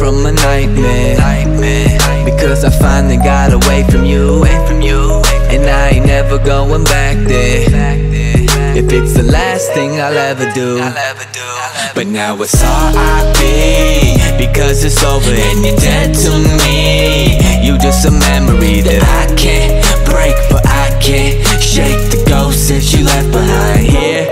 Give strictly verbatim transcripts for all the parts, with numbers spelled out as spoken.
from a nightmare, because I finally got away from you, and I ain't never going back there. If it's the last thing I'll ever do, but now it's R I P, because it's over and you're dead to me. You just a memory that I can't break, but I can't shake the ghost that you left behind here.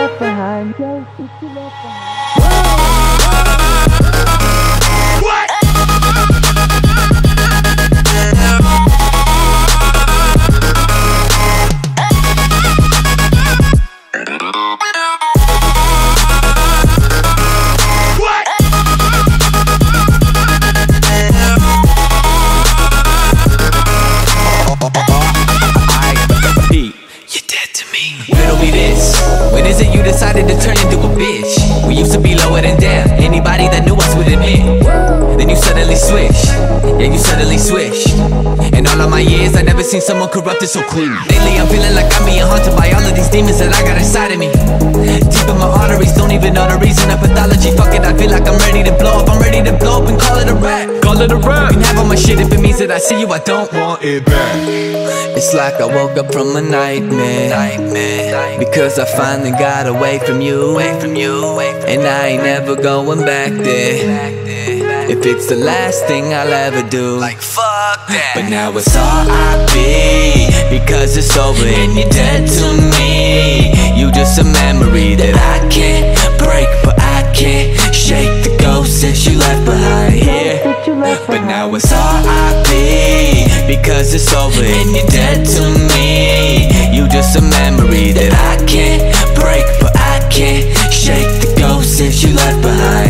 When is it you decided to turn into a bitch? We used to be lower than down, anybody that knew us would admit. Then you suddenly switch, yeah you suddenly switch. In all of my years I never seen someone corrupted so clean. Lately I'm feeling like I'm being haunted by all of these demons that I got inside of me. Deep in my arteries, don't even know the reason of pathology. Fuck it, I feel like I'm ready to blow up. I'm ready to blow up and call it a rap. Call it a rap. You can have all my shit if it means that I see you, I don't want it back. It's like I woke up from a nightmare, nightmare, because I finally got away from you, away from you, and I ain't never going back there. If it's the last thing I'll ever do, like fuck that. But now it's R I P, because it's over and you're dead to me. You just a memory that I can't break, but I can't shake the ghost that you left behind here. But now it's R I P, because it's over and you're dead to me. You just a memory that I can't break, but I can't shake the ghost that you left behind